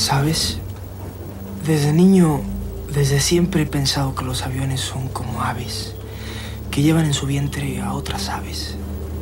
¿Sabes? Desde niño, desde siempre he pensado que los aviones son como aves, que llevan en su vientre a otras aves.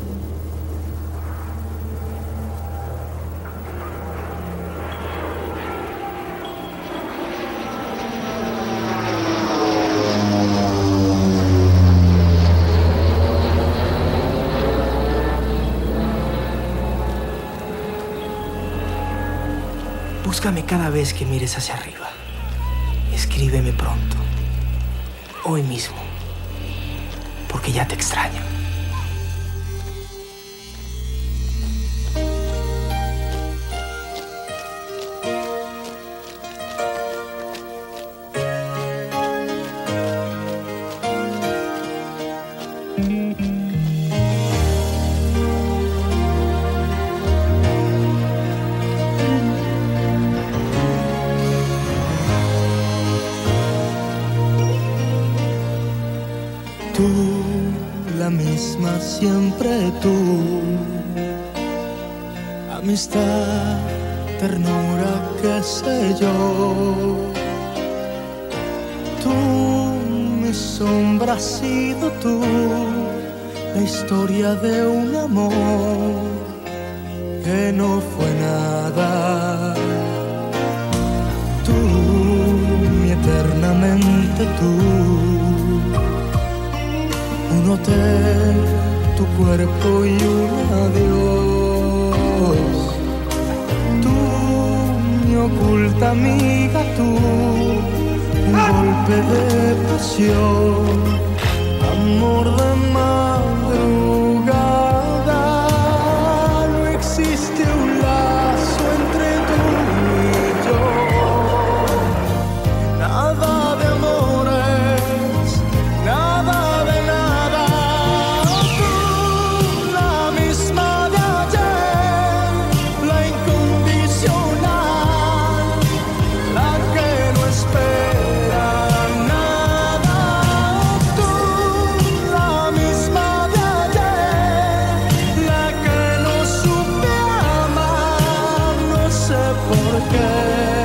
Búscame cada vez que mires hacia arriba. Escríbeme pronto. Hoy mismo. Porque ya te extraño. Tú, la misma siempre tú, amistad, ternura, qué sé yo. Tú, mi sombra has sido tú, la historia de un amor que no fue nada. Tú, mi eternamente tú, un hotel, tu cuerpo y un adiós. Tú, mi oculta amiga, tú, un golpe de pasión, amor de madrugada. No existe un lazo entre tú y yo, nada de amores, nada de nada. Tú, la misma de ayer, la incondicional, la que no espera nada. Tú, la misma de ayer, la que no supe amar, no sé por qué.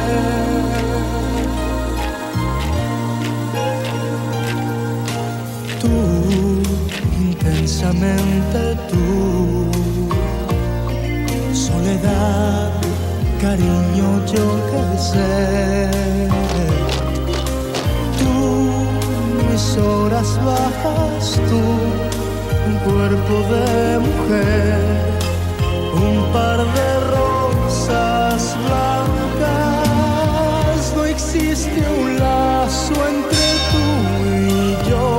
Tú, intensamente tú, soledad, cariño, yo qué sé. Tú, mis horas bajas, tú, un cuerpo de mujer, un par de rosas blancas. No existe un lazo entre tú y yo,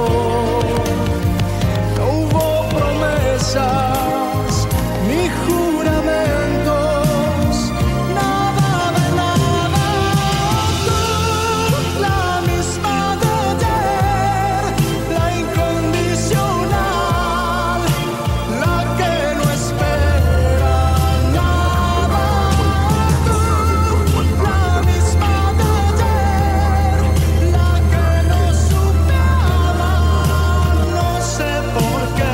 no hubo promesas ni juramentos, nada de nada. Tú, la misma de ayer, la incondicional, la que no espera nada. Tú, la misma de ayer, la que no supe amar, no sé por qué.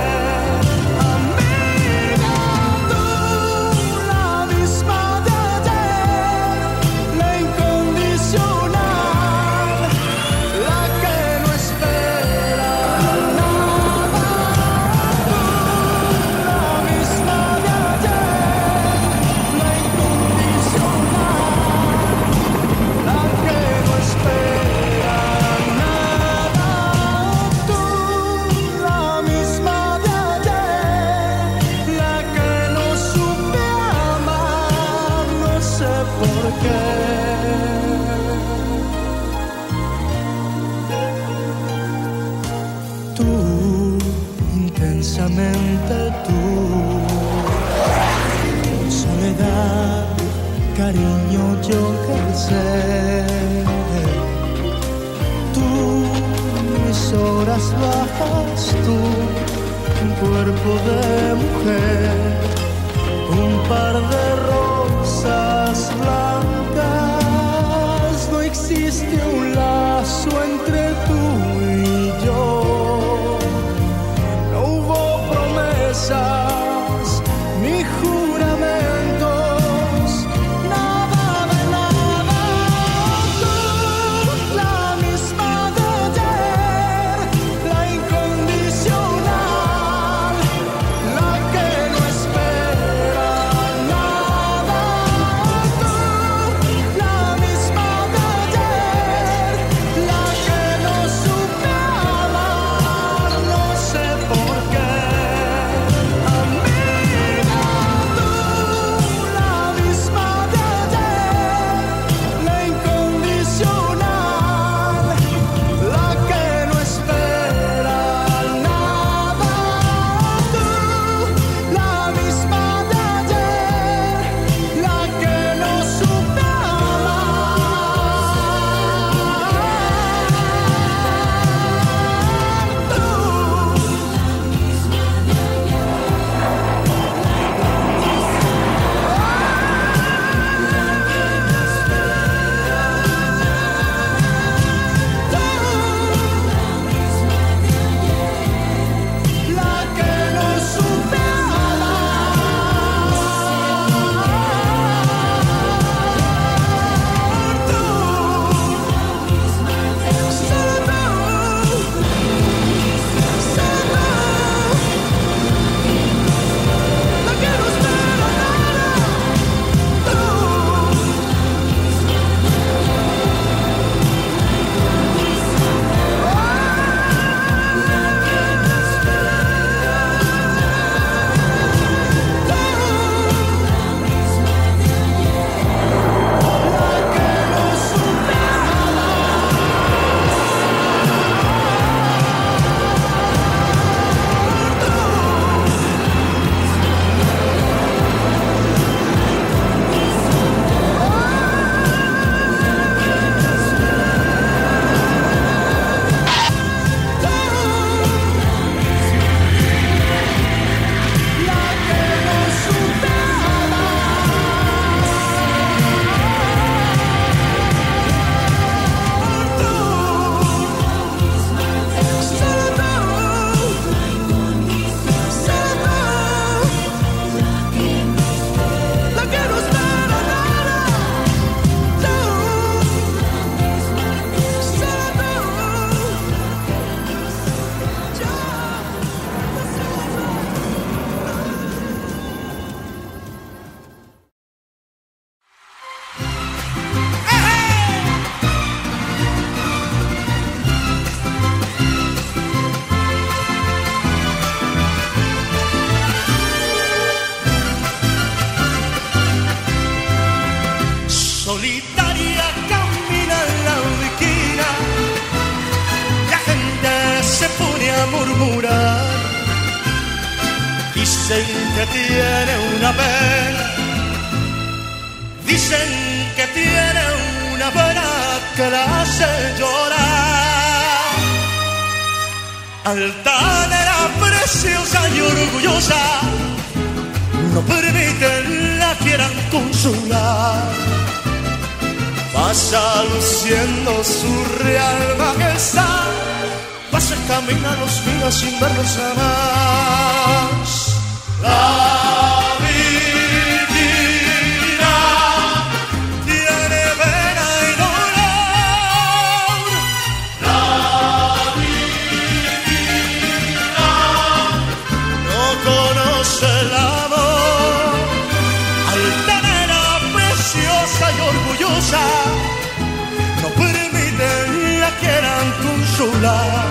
Amiga, tú, la misma de ayer, la incondicional, la que no espera nada. Tú, la misma de ayer, la incondicional, la que no espera nada. Tú, la misma de ayer, la que no supe amar, no sé por qué. Tú, intensamente tú, soledad, cariño, yo qué sé. Tú, mis horas bajas, tú, un cuerpo de mujer, un par de rosas blancas. No existe un lazo entre tú y yo, no hubo promesas ni juramentos, nada de nada. solitaria camina en la esquina, la gente se pone a murmurar, dicen que tiene una pena, dicen que tiene una pena que la hace llorar. Altanera, preciosa y orgullosa, no permiten la quieran consolar. Pasa luciendo su real majestad, pasa camina los días sin verlos jamás. La Virginia tiene pena y dolor. La Virginia no conoce el amor. Altanera, preciosa y orgullosa, no permiten la quieran consolar.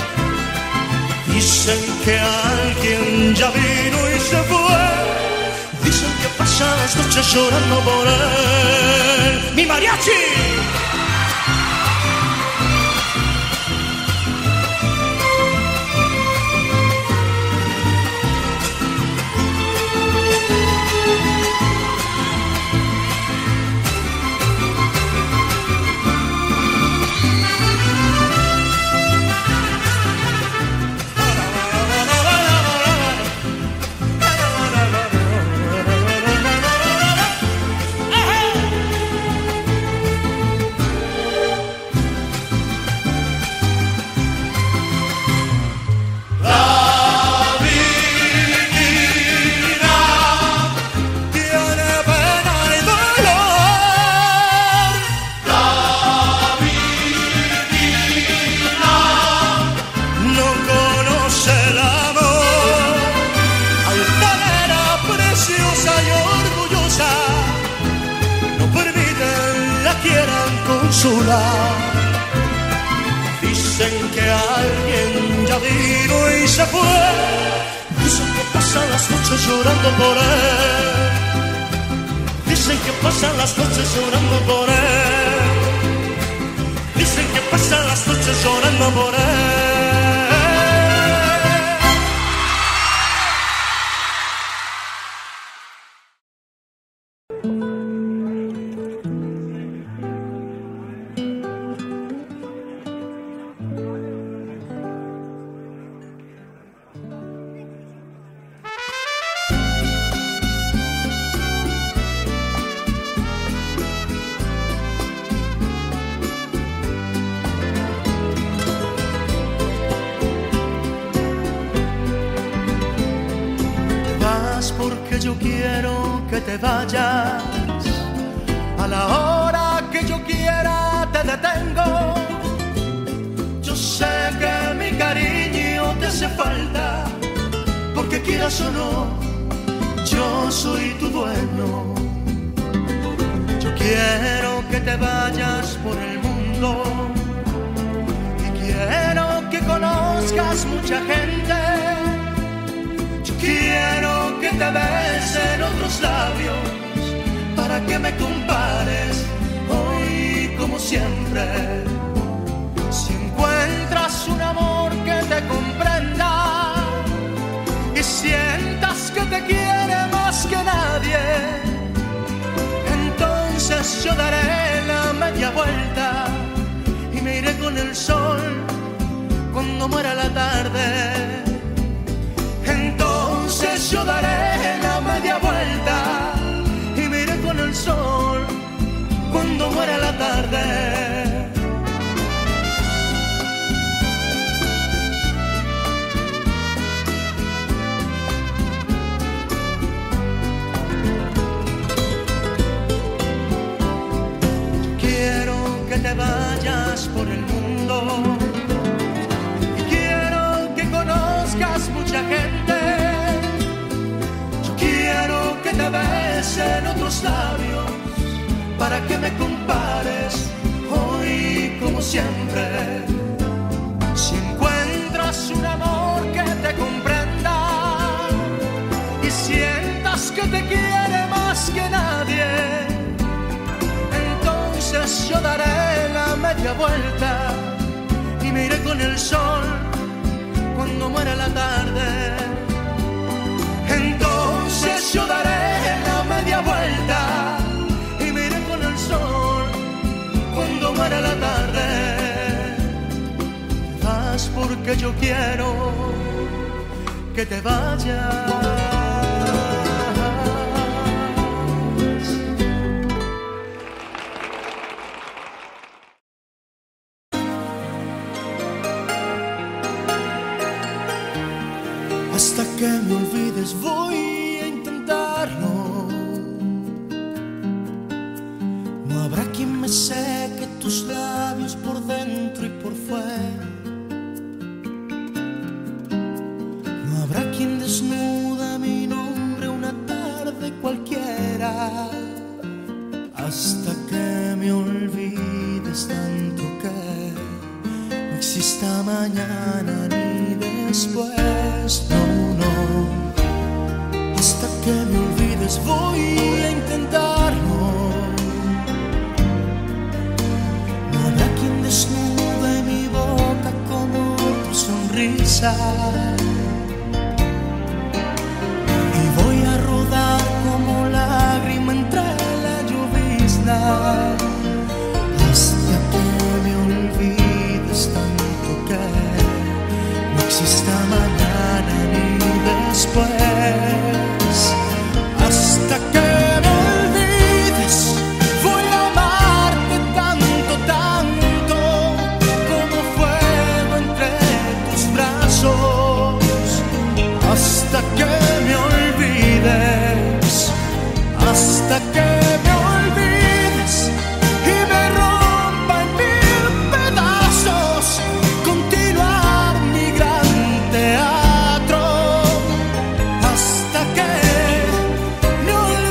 Dicen que alguien ya vino y se fue, dicen que pasa las noches llorando por él. ¡Mi mariachi! Dicen que alguien ya vino y se fue, dicen que pasan las noches llorando por él, dicen que pasan las noches llorando por él, dicen que pasan las noches llorando por él. Porque yo quiero que te vayas, a la hora que yo quiera te detengo. Yo sé que mi cariño te hace falta, porque quieras o no, yo soy tu dueño. Yo quiero que te vayas por el mundo y quiero que conozcas mucha gente. Quiero que te besen otros labios para que me compares hoy como siempre. Si encuentras un amor que te comprenda y sientas que te quiere más que nadie, entonces yo daré la media vuelta y me iré con el sol cuando muera la tarde. Entonces yo daré la media vuelta y me iré con el sol cuando muera la tarde. Quiero que te vayas por el mundo y quiero que conozcas mucha gente. Te besen otros labios para que me compares hoy como siempre. Si encuentras un amor que te comprenda y sientas que te quiere más que nadie, daré la media vuelta y me iré con el sol cuando muera la tarde. Entonces yo daré la media vuelta y me iré con el sol cuando muera la tarde. Te vas porque yo quiero que te vayas. Hasta que me olvides voy a intentarlo. No habrá quien me seque tus labios por dentro y por fuera. No habrá quien desnuda mi nombre una tarde cualquiera. Hasta que me olvides tanto que no exista mañana ni después. Hasta que me olvides voy a intentarlo. No habrá quien desnude mi boca como tu sonrisa. Y voy a rodar como lágrima entre la llovizna. Hasta que me olvides tanto que no exista mañana ni después. Hasta que me olvides voy a amarte tanto, tanto como fuego entre tus brazos. Hasta que me olvides, hasta que me olvides y me rompa en mil pedazos. Continuar mi gran teatro hasta que me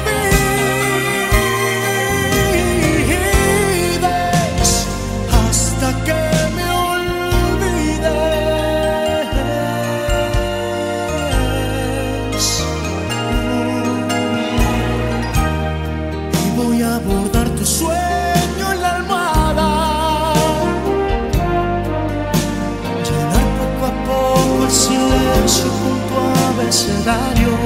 olvides, hasta que me olvides. Y voy a bordar tu sueño en la almohada, llenar poco a poco el silencio con tu abecedario.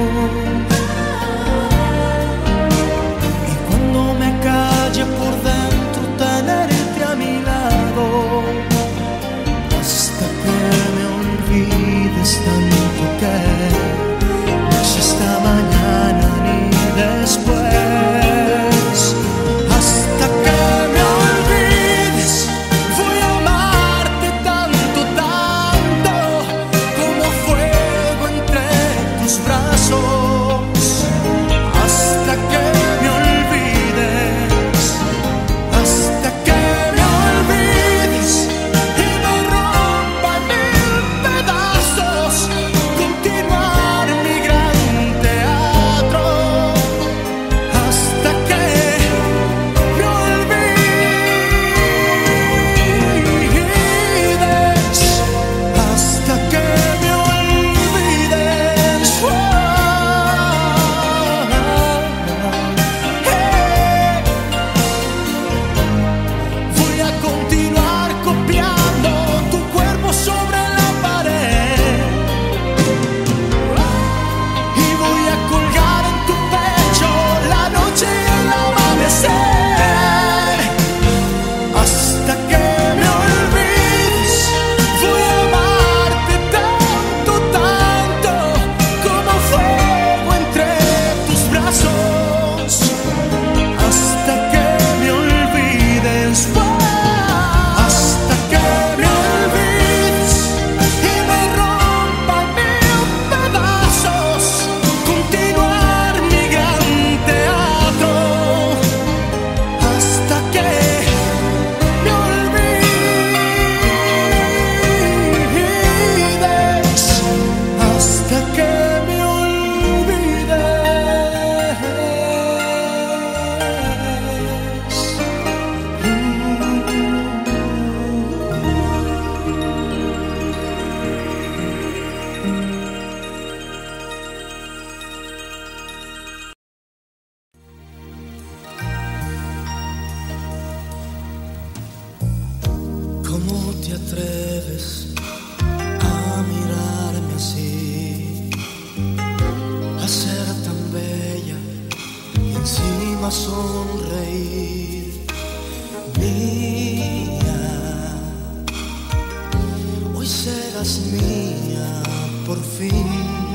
Y cuando me calle por dentro tenerte a mi lado, hasta que me olvides tanto que no exista mañana ni después. Hasta que me olvides voy a amarte tanto, tanto como fuego entre tus brazos. a sonreír, mía. Hoy serás mía por fin.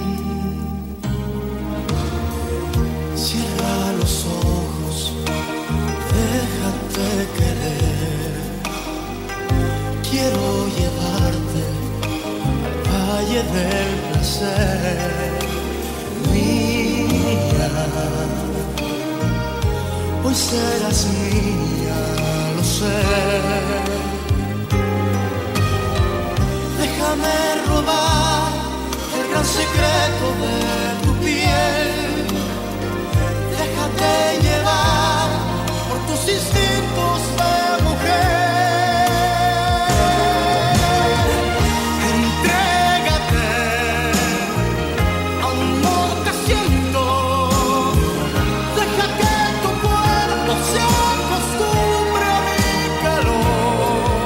Cierra los ojos, déjate querer. Quiero llevarte al valle del placer, mía. Hoy serás mía, lo sé. Déjame robar el gran secreto de tu piel. Déjate llevar por tus instintos de mujer. Entrégate, aún no te siento. Deja que tu cuerpo se acostumbre a mi calor.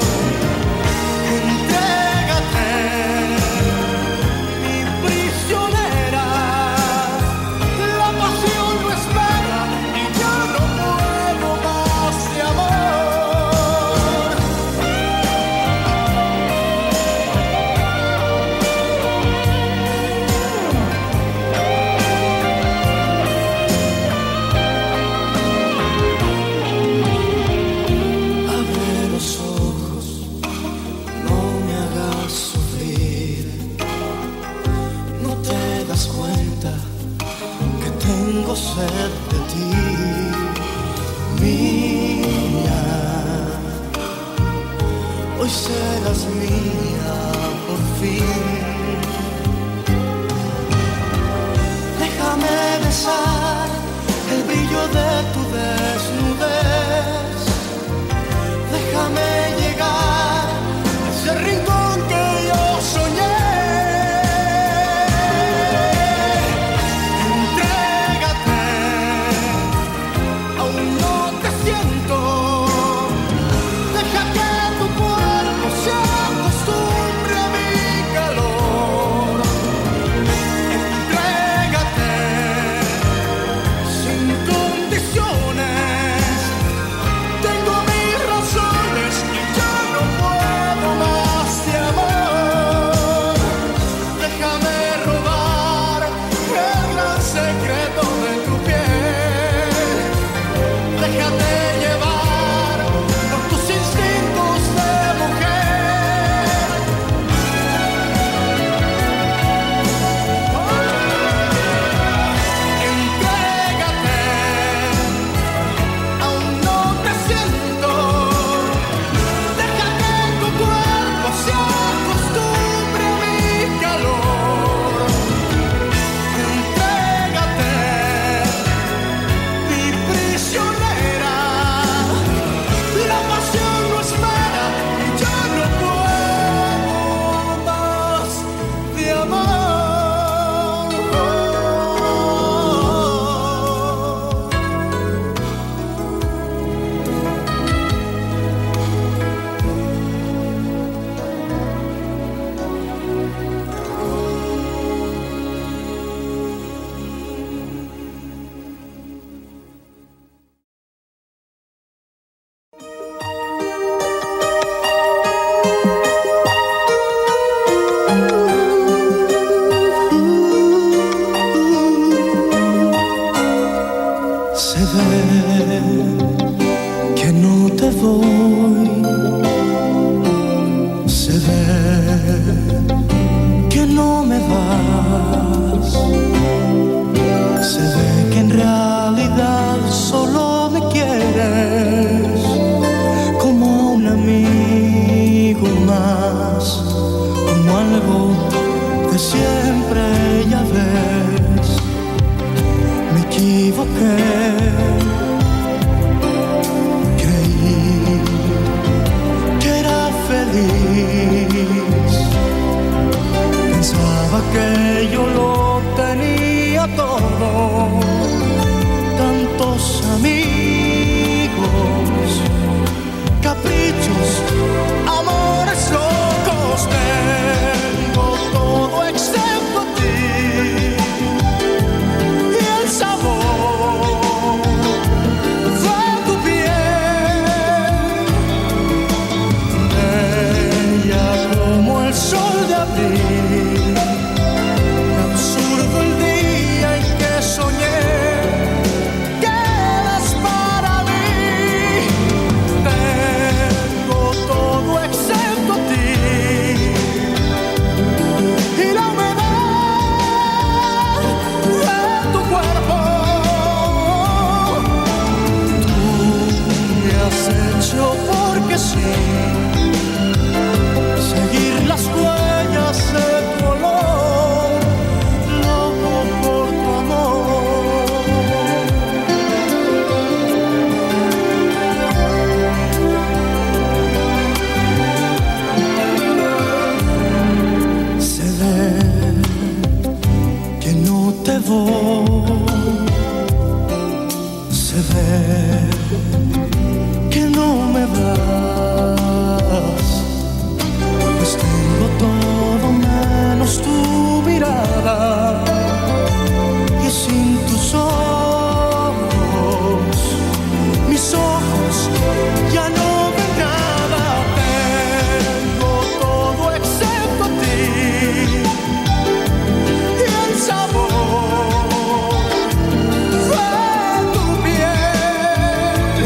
Entrégate, mi prisionera. La pasión no espera y yo no puedo más de amor. Abre los ojos, no me hagas sufrir. No te das cuenta que tengo sed de ti, mía. Hoy serás mía por fin. Déjame besar el brillo de tu desnudez. Déjame llegar a ese rincón que yo soñé. Entrégate, aún no te siento. Deja que tu cuerpo se acostumbre a mi calor. Entrégate, sin condiciones. Tengo mis razones y ya no puedo más de amor. Déjame robar el gran secreto de tu piel. Déjate llevar por tus instintos de mujer. Entrégate, aún no te siento. Deja que tu cuerpo se acostumbre a mi calor. Entrégate, mi prisionera. La pasión no espera y yo no puedo más de amor. Se ve que no te voy, se ve que no me vas, se ve que en realidad solo me quieres como un amigo más, como algo de siempre, ya ves. Me equivoqué, creí que era feliz, pensaba que yo lo tenía todo, tantos amigos, caprichos, amores locos, tengo todo excepto a ti. Y el sabor que no me das, pues tengo todo menos tu mirada, y sin tus ojos, mis ojos ya no ven nada. Tengo todo excepto a ti y el sabor de tu piel,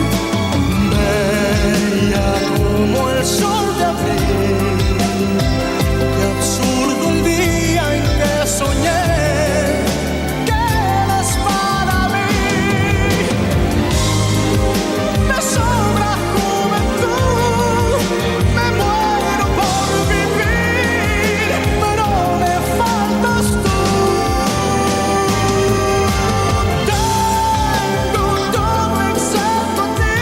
bella como el sol de abril. Qué absurdo el día en que soñé que eres para mí. Me sobra juventud, me muero por vivir, pero me faltas tú. Tengo todo excepto a ti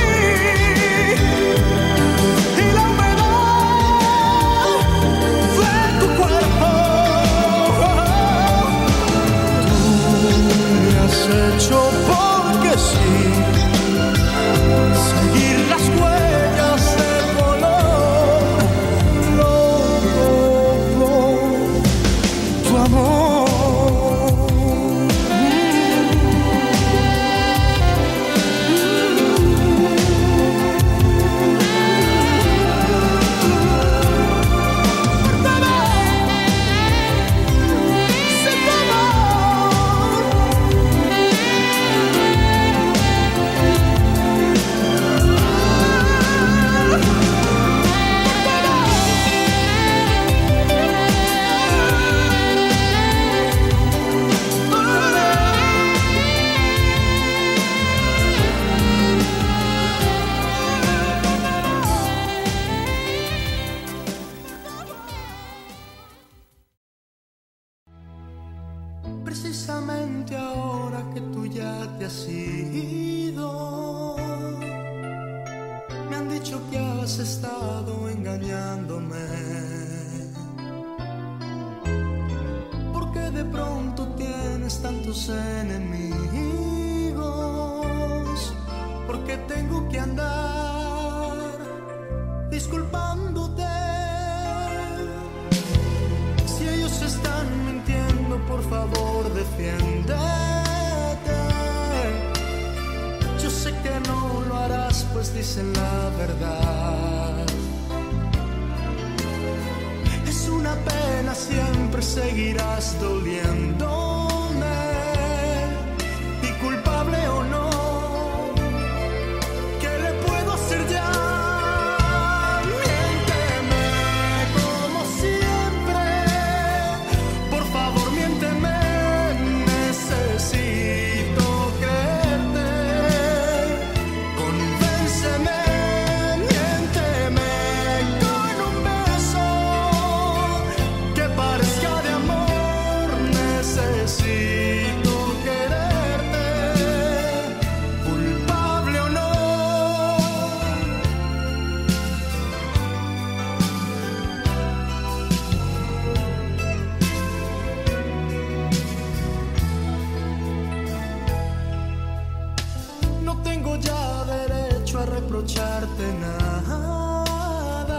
y la humedad de tu cuerpo. Tú me has hecho porque sí seguir las huellas del color loco por tu amor. Precisamente ahora que tú ya te has ido, me han dicho que has estado engañándome, porque de pronto tienes tantos enemigos, porque tengo que andar disculpándote. Si ellos están mintiendo, por favor defiéndete. Yo sé que no lo harás, pues dicen la verdad. Es una pena, siempre seguirás doliéndome, y culpable o no, ¿qué le puedo hacer ya? Reprocharte nada,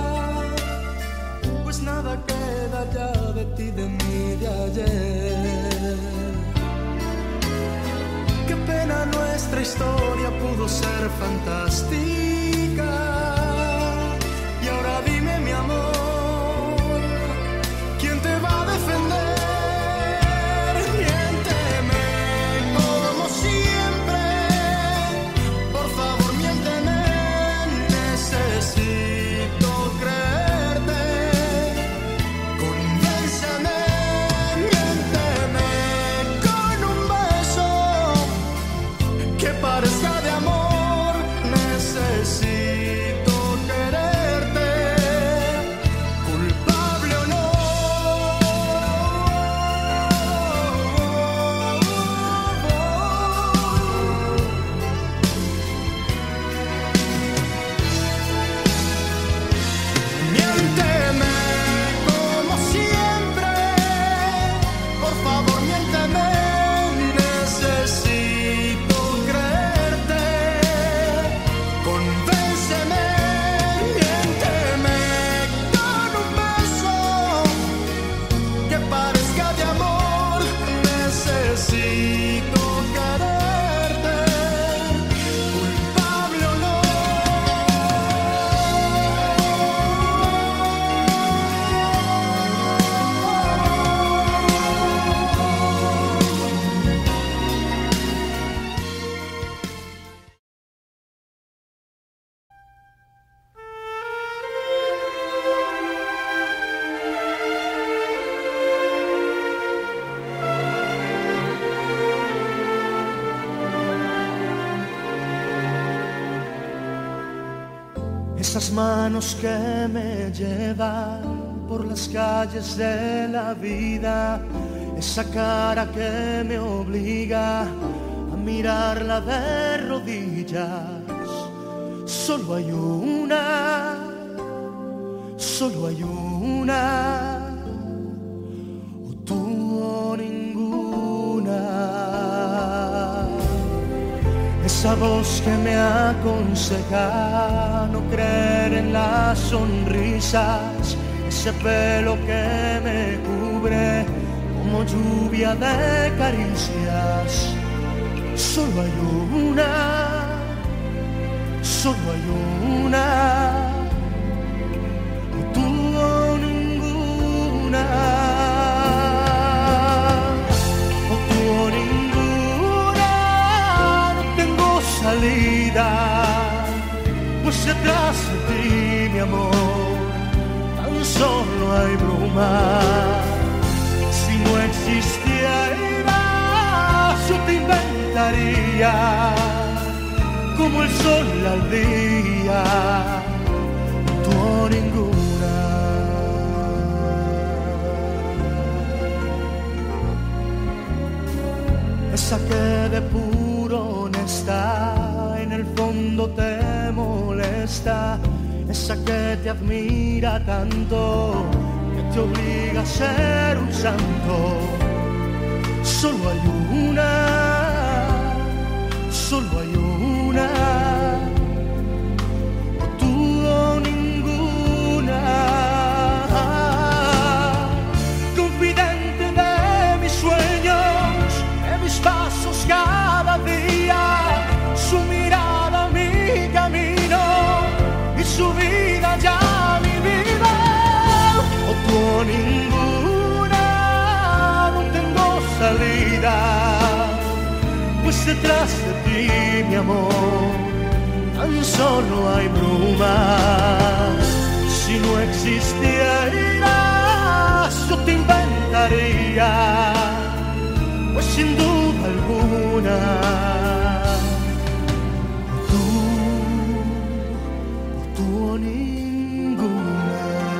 pues nada queda ya de ti, de mí, de ayer. Qué pena, nuestra historia pudo ser fantástica, y ahora dime, mi amor, ¿quién te va a defender? Parezca de amor, necesito favor, miénteme, necesito creerte. Esas manos que me llevan por las calles de la vida, esa cara que me obliga a mirarla de rodillas. Solo hay una, solo hay una, o tú o ninguna. Esa voz que me aconseja no creer en las sonrisas, ese pelo que me cubre como lluvia de caricias. Solo hay una, solo hay una, o tú o ninguna, o tú o ninguna. No tengo salida, pues detrás de ti, mi amor, tan solo hay bruma. Si no existieras, yo te inventaría como el sol al día, tú o ninguna. Esa que de puro honesta en el fondo te molesta, esa que te admira tanto que te obliga a ser un santo. Solo hay una, solo hay una, o tú o ninguna. Confidente de mis sueños, de mis pasos cada día, su mirada mi camino y su vida ya mi vida. O tú o ninguna, no tengo salida, pues detrás de ti, mi amor, tan solo hay bruma. Si no existieras, yo te inventaría, pues sin duda alguna, o tú o ninguna.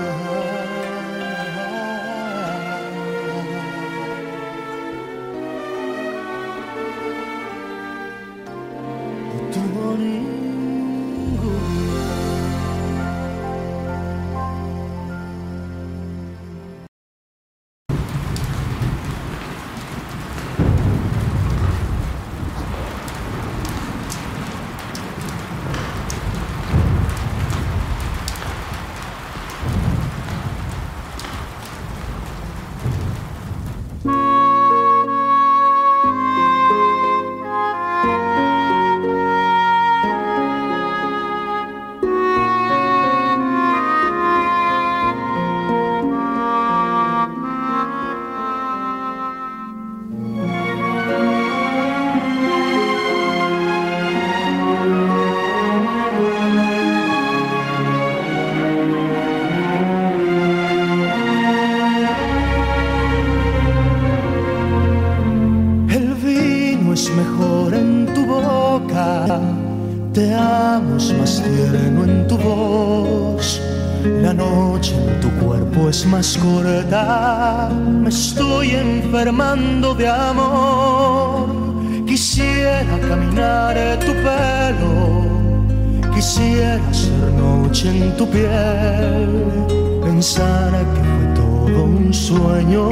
Te amo, es más tierno en tu voz, la noche en tu cuerpo es más corta, me estoy enfermando de amor. Quisiera caminar tu pelo, quisiera ser noche en tu piel, pensar que fue todo un sueño,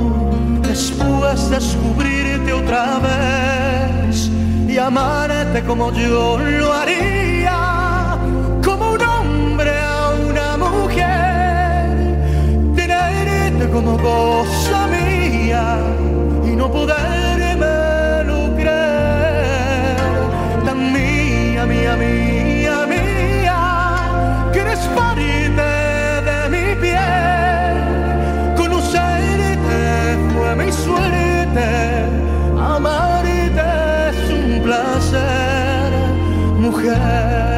después descubrirte otra vez y amarte como yo lo haría, como un hombre a una mujer, tenerte como cosa mía y no podérmelo creer, tan mía, mía, mía, mía, que eres parte de mi piel, conocerte fue mi suerte, amarte es un placer, mujer.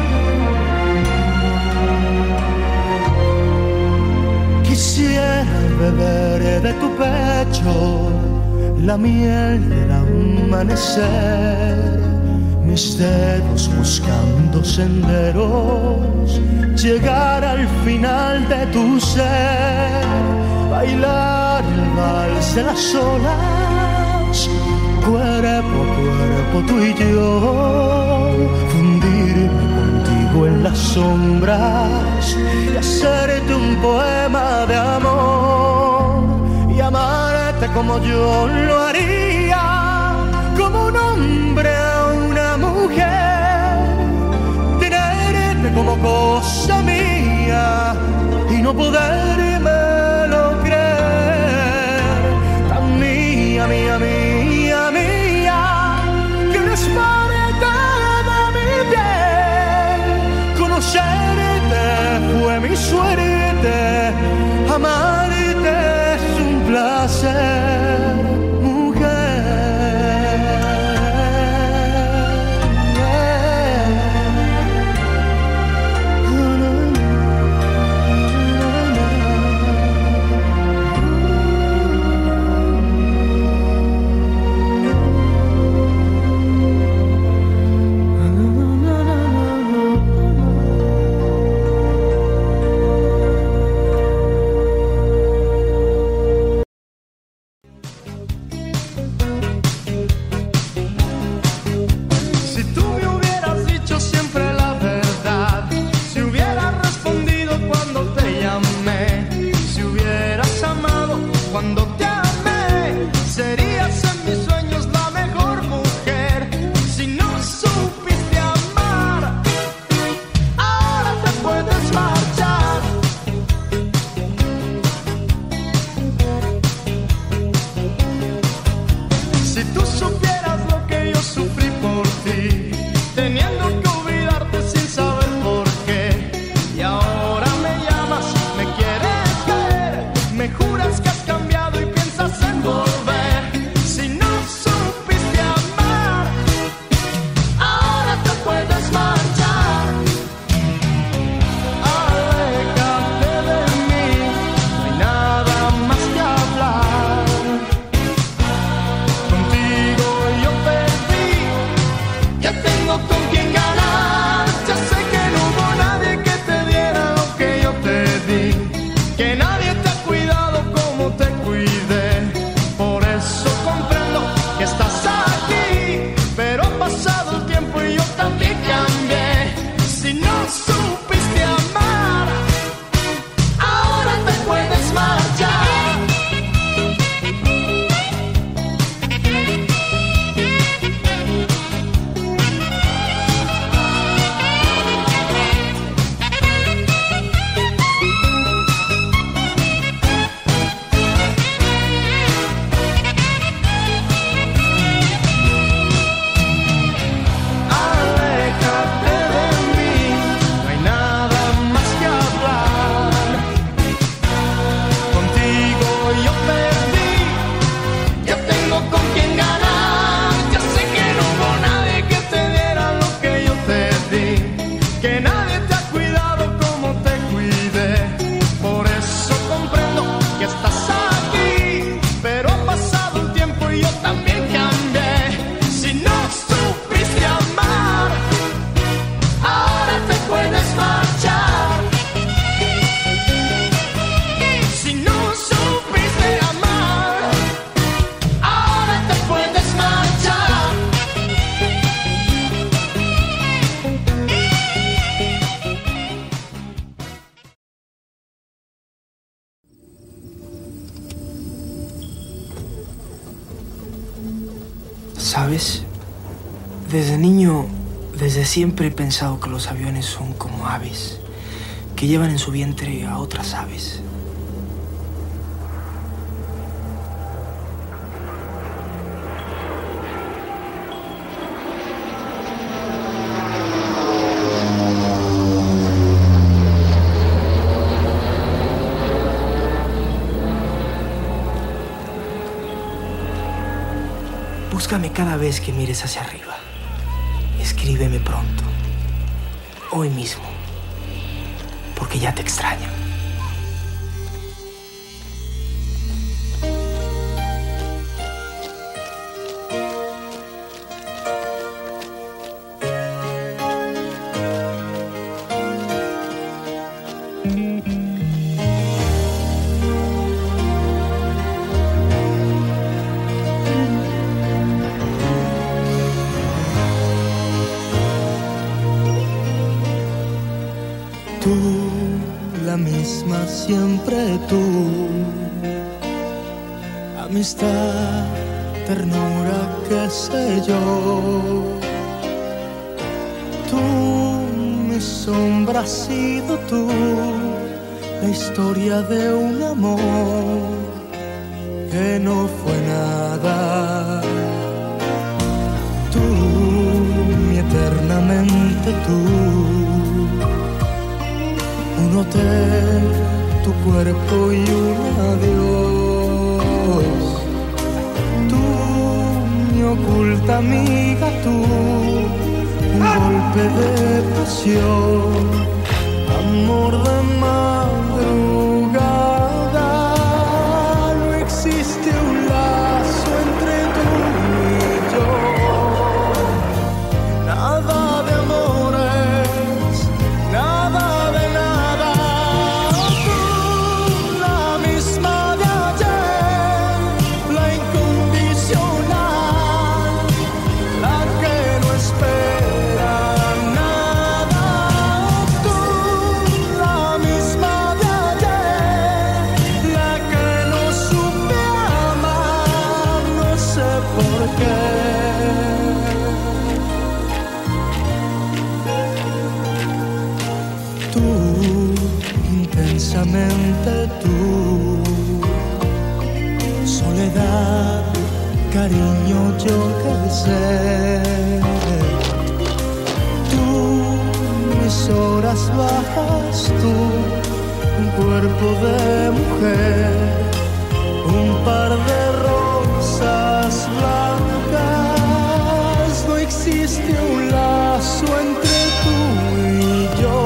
Quisiera beber de tu pecho la miel del amanecer, mis dedos buscando senderos, llegar al final de tu ser, bailar el vals de las olas, cuerpo a cuerpo tú y yo, fundirme contigo en las sombras y hacerte un poema de amor y amarte como yo lo haría, como un hombre a una mujer, tenerte como cosa mía y no podérmelo creer, tan mía, mía, mía, mía, que eres parte de mi piel, conocerte fue mi suerte, amarte es un placer, mujer. Cuando te amé, serías en mis sueños la mejor mujer. Si no supiste amar, ahora te puedes marchar. Si tú supieras lo que yo sufrí por ti, teniendo que olvidarte sin saber por qué, y ahora me llamas, me quieres caer, me juras que has cambiado y piensas en volver. Si no supiste amar, ahora te puedes marchar. Aléjate de mí, no hay nada más que hablar. Contigo yo perdí, ya tengo con quien ganar. Ya sé que no hubo nadie que te diera lo que yo te di, que nadie te ha cuidado como te cuidé. Por eso comprendo que estás aquí, pero ha pasado el tiempo y yo también cambié. Si no supiste amar, ahora te puedes marchar. Aléjate de mí, no hay nada más que hablar. Contigo yo perdí, ya tengo con quien ganar. Ya sé que no hubo nadie que te diera lo que yo te di, que nadie te ha cuidado como te cuidé. Por eso comprendo que estás aquí, pero ha pasado el tiempo y yo también cambié. Si no supiste amar, ahora te puedes marchar. Si no supiste amar, ahora te puedes marchar. ¿Sabes? Desde niño, desde siempre he pensado que los aviones son como aves, que llevan en su vientre a otras aves. Búscame cada vez que mires hacia arriba. Escríbeme pronto, hoy mismo, porque ya te extraño. misma siempre tú. Amistad, ternura, qué sé yo. Tú, mi sombra, has sido tú, la historia de un amor que no fue nada. Tú, mi eternamente tú, un hotel, tu cuerpo y un adiós. Tú, mi oculta amiga, tú, un golpe de pasión, amor de madrugada. No existe un lazo entre tú y yo, nada de amores, nada de nada. Tú, la misma de ayer, la incondicional, la que no espera nada. Tú, la misma de ayer, la que no supe amar, no sé por qué. Tú, intensamente tú, soledad, cariño, yo qué sé. Tú, mis horas bajas, tú, un cuerpo de mujer, un par de rosas blancas. No existe un lazo entre tú y yo,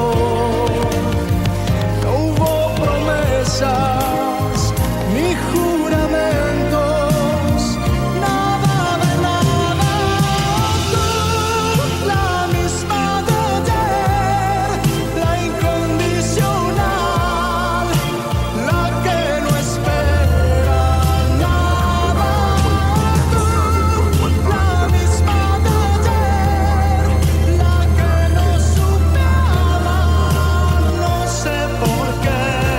no hubo promesas ni juramentos, nada de nada. Tú, la misma de ayer, la incondicional, la que no espera nada. Tú, la misma de ayer, la que no supe amar, no sé por qué.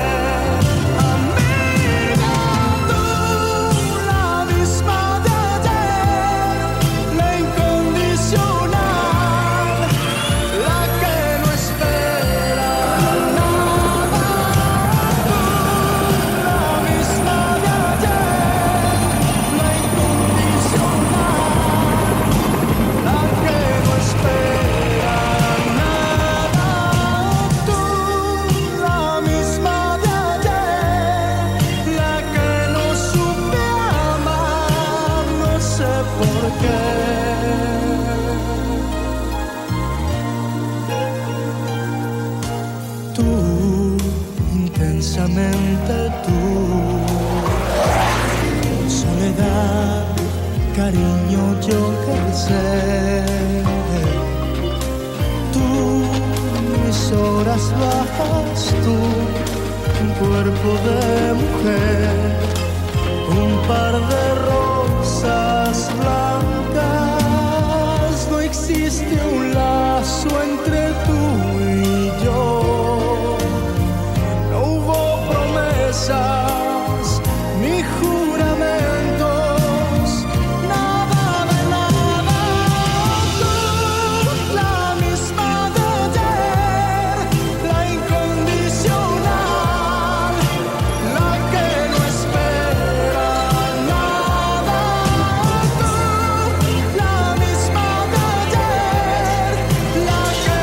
Amiga, tú, la misma de ayer, la incondicional, la que no espera nada. Tú, la misma de ayer, la incondicional, la que no espera nada. Tú, la misma de ayer, la que no supe amar, no sé por qué. Tú, intensamente tú, soledad, cariño, yo qué sé. Tú, mis horas bajas, tú, un cuerpo de mujer, un par de rosas blancas. No existe un lazo entre tú y yo, no hubo promesas ni juramentos, nada de nada. Tú, la misma de ayer, la incondicional, la que no espera nada. Tú, la misma de ayer, la que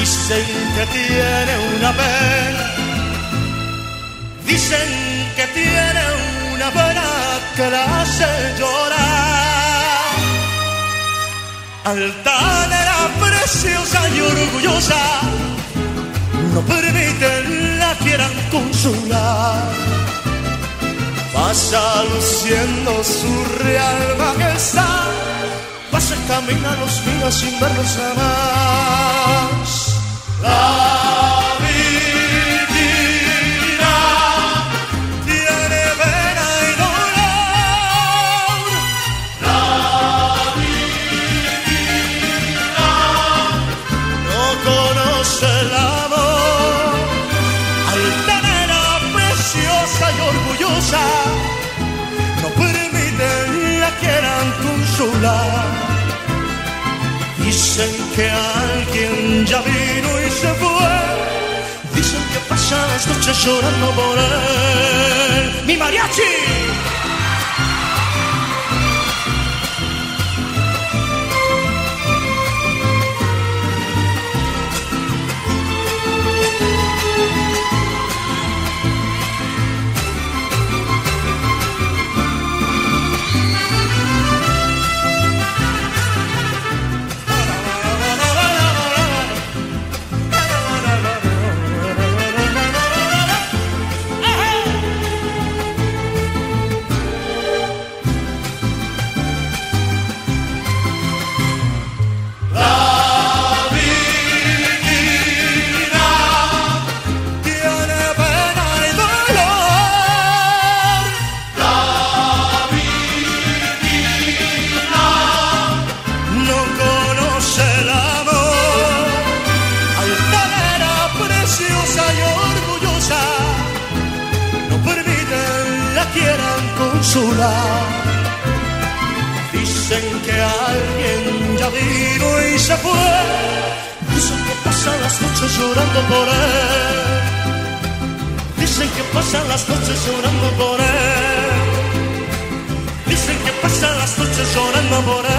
Dicen que tiene una pena, dicen que tiene una pena que la hace llorar. Altanera, preciosa y orgullosa, no permiten la quieran consolar. Pasa luciendo su real majestad, pasa y camina los días sin verlos jamás. La Virgina tiene pena y dolor. La Virgina no conoce el amor. Altanera, preciosa y orgullosa, no permiten la quieran consolar. Dicen que alguien ya vino y se fue, dicen que pasa las noches llorando por él. ¡Mi mariachi! Dicen que alguien ya vino y se fue, dicen que pasan las noches llorando por él. Dicen que pasan las noches llorando por él. Dicen que pasan las noches llorando por él.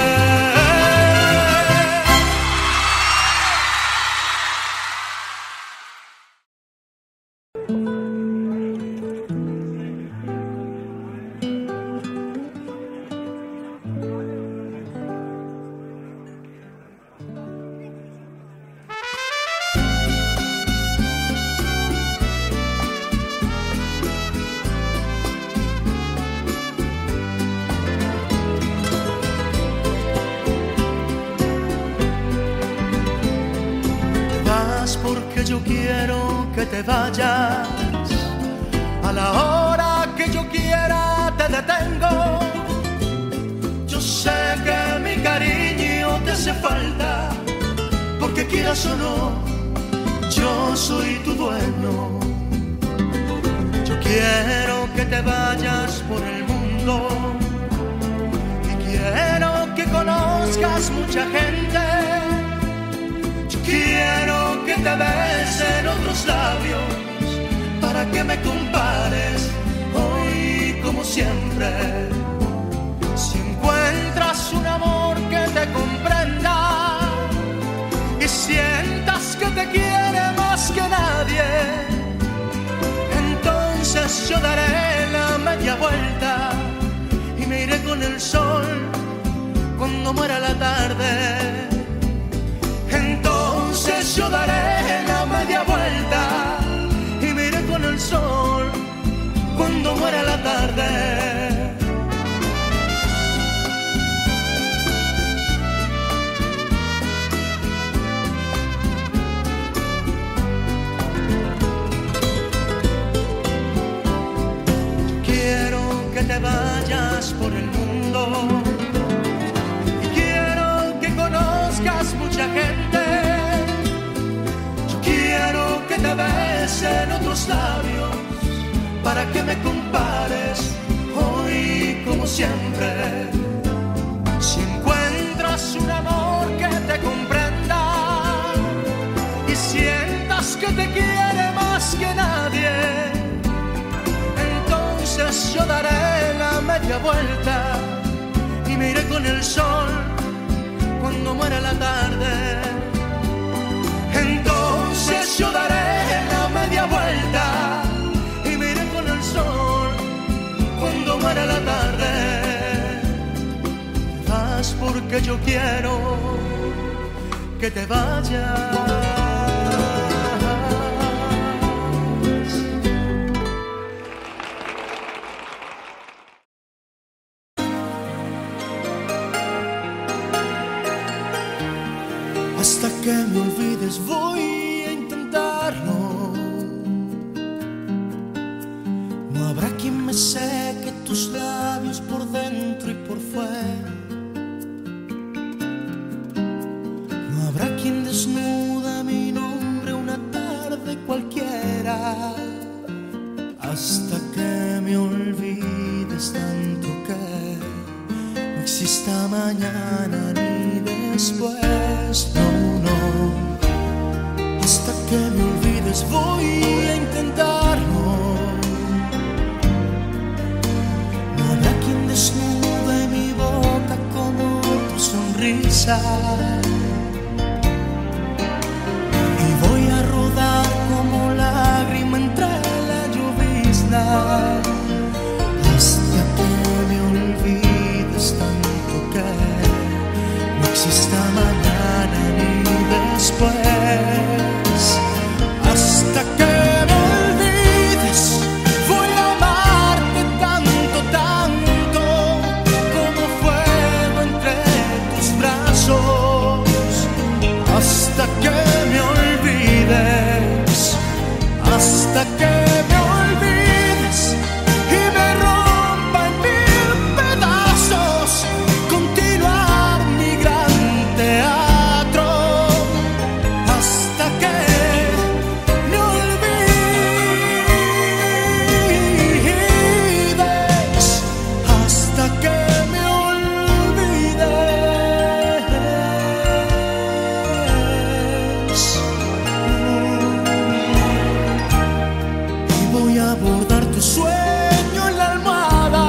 Porque yo quiero que te vayas, a la hora que yo quiera te detengo. Yo sé que mi cariño te hace falta, porque quieras o no, yo soy tu dueño. Yo quiero que te vayas por el mundo y quiero que conozcas mucha gente. Quiero que te besen otros labios para que me compares hoy como siempre. Si encuentras un amor que te comprenda y sientas que te quiere más que nadie, entonces yo daré la media vuelta y me iré con el sol cuando muera la tarde. Entonces yo daré la media vuelta y me iré con el sol cuando muera la tarde. Quiero que te vayas por el mundo y quiero que conozcas mucha gente. Que te besen otros labios para que me compares hoy como siempre. Si encuentras un amor que te comprenda y sientas que te quiere más que nadie, entonces yo daré la media vuelta y me iré con el sol cuando muera la tarde. que yo quiero que te vayas. Hasta que me olvides voy a intentarlo. No habrá quien me seque tus labios por dentro y por fuera. No habrá quien desnuda mi nombre una tarde cualquiera. Hasta que me olvides tanto que no exista mañana ni después. No, no. Hasta que me olvides voy a intentarlo. No habrá quien desnude mi boca como tu sonrisa. Y voy a rodar como lágrima entre la llovizna. Hasta que me olvides tanto que no exista mañana ni después. Hasta que me olvides voy a amarte tanto, tanto como fuego entre tus brazos. Hasta que me olvides, hasta que me olvides y me rompa en mil pedazos. Continuar mi gran teatro hasta que me olvides, hasta que me olvides. Y voy a bordar tu sueño en la almohada,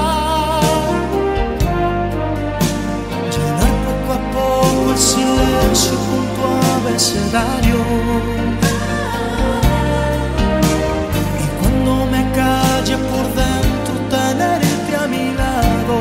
llenar poco a poco el silencio con tu abecedario. Y cuando me calle por dentro tenerte a mi lado.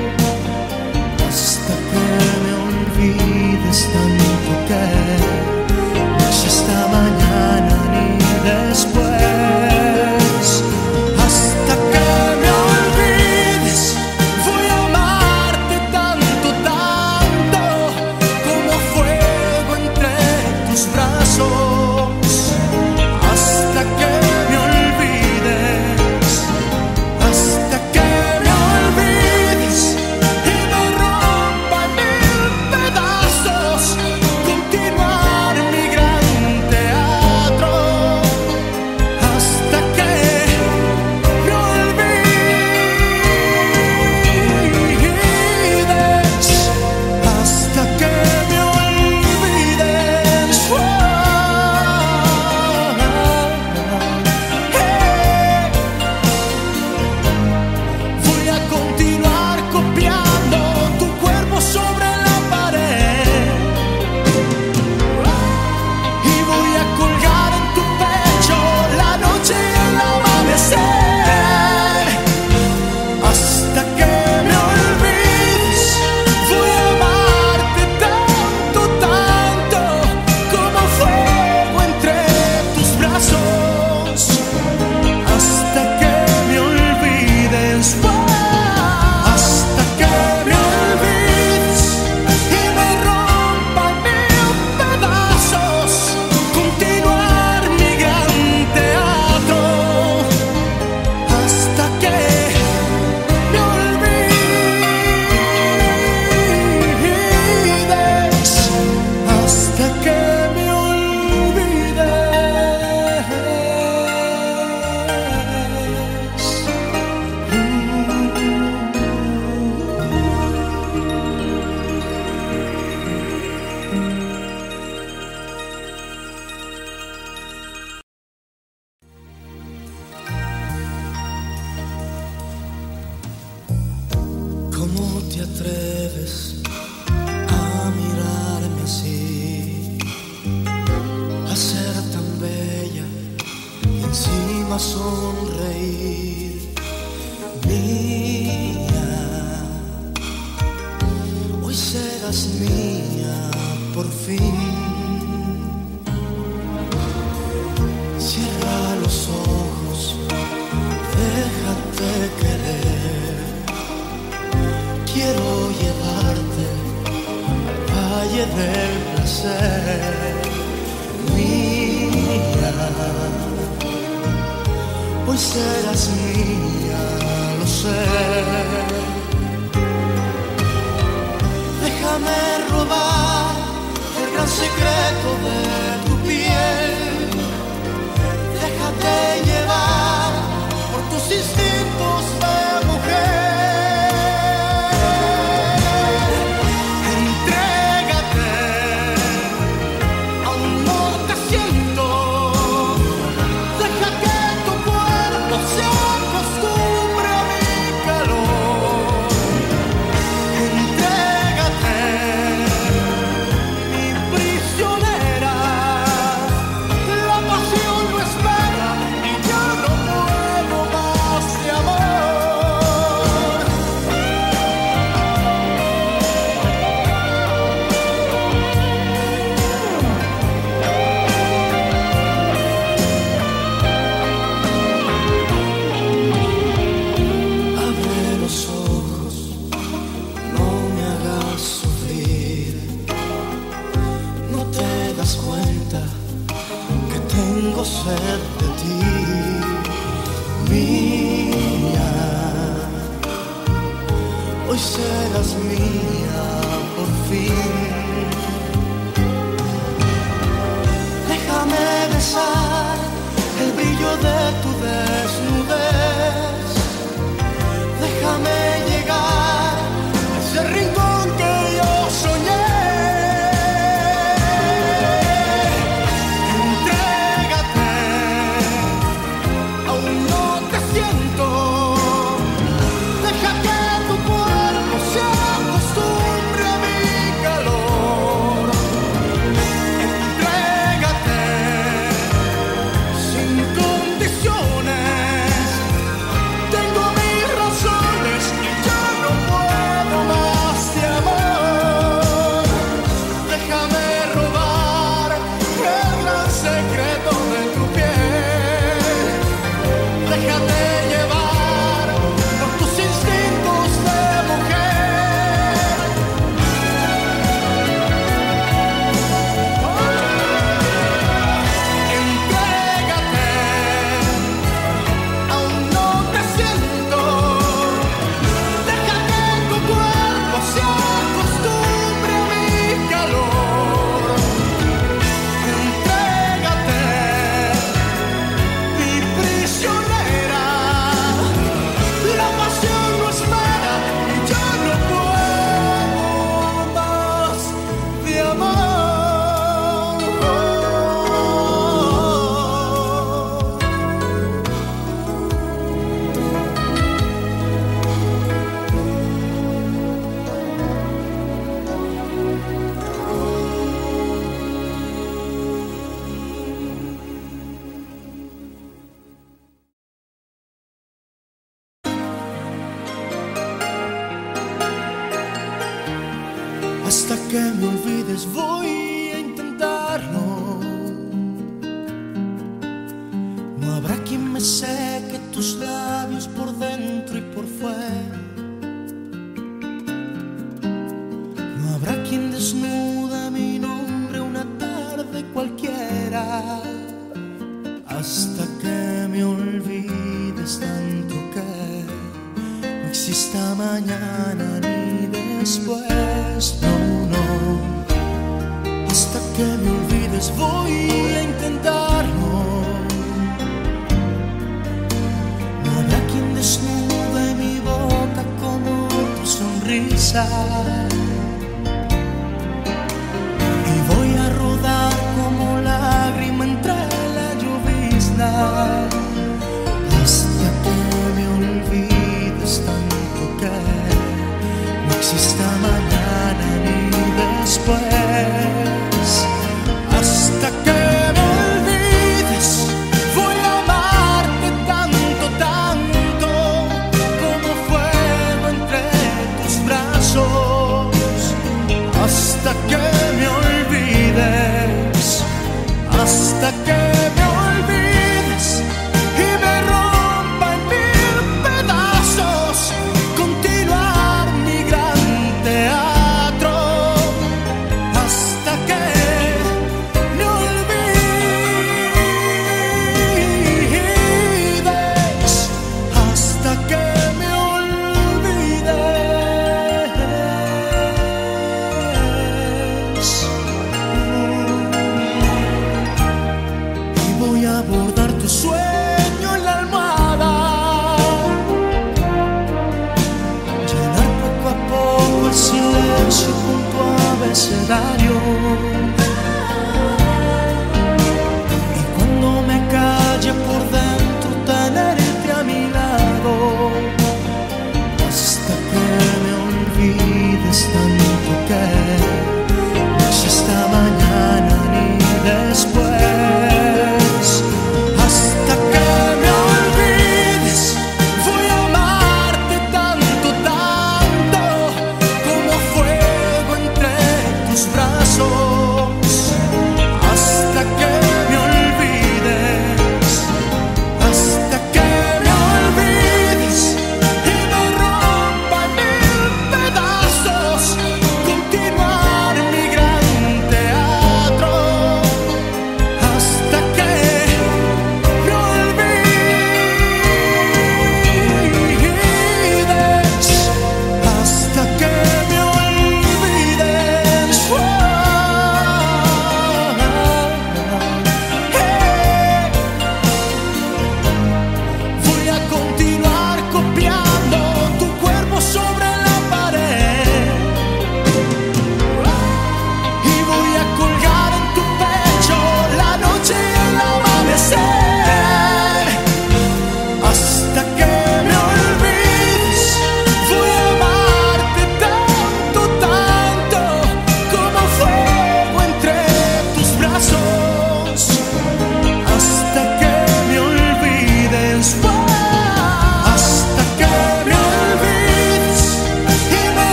Hasta que me olvides tanto que no exista mañana ni después. Hasta que me olvides voy a amarte tanto, tanto como fuego entre tus brazos. del placer mía. Hoy serás mía, lo sé. Déjame robar el gran secreto de tu piel. Déjate llevar por tus instintos de mujer. Entrégate, aún no te siento. Deja que tu cuerpo se acostumbre a mi calor. Entrégate, mi prisionera. La pasión no espera y ya no puedo más de amor. Abre los ojos, no me hagas sufrir. No te das cuenta que tengo sed de ti, mía. Hoy serás mía por fin. Déjame besar el brillo de tu desnudez. Déjame llegar a ese rincón que yo soñé. Entrégate, aún no te siento. Deja que tu cuerpo se acostumbre a mi calor. Entrégate, sin condiciones. Tengo mis razones y ya no puedo más de amor. Déjame robar el gran secreto de tu piel. Déjate llevar por tus instintos de mujer. Entrégate, aún no te siento. Deja que tu cuerpo se acostumbre a mi calor. Entrégate, mi prisionera. La pasión no espera y ya no puedo más de amor. Hasta que me olvides voy a intentarlo. No habrá quien me seque tus labios por dentro y por fuera. No habrá quien desnuda mi nombre una tarde cualquiera. Hasta que me olvides tanto que no exista mañana ni después, no, no. Hasta que me olvides voy a intentarlo. No habrá quien desnude mi boca como tu sonrisa. Y voy a rodar como lágrima entre la llovizna. Hasta que me olvides tanto que no exista mañana ni después. Hasta que me olvides voy a amarte tanto, tanto como fuego entre tus brazos. Hasta que me olvides, hasta que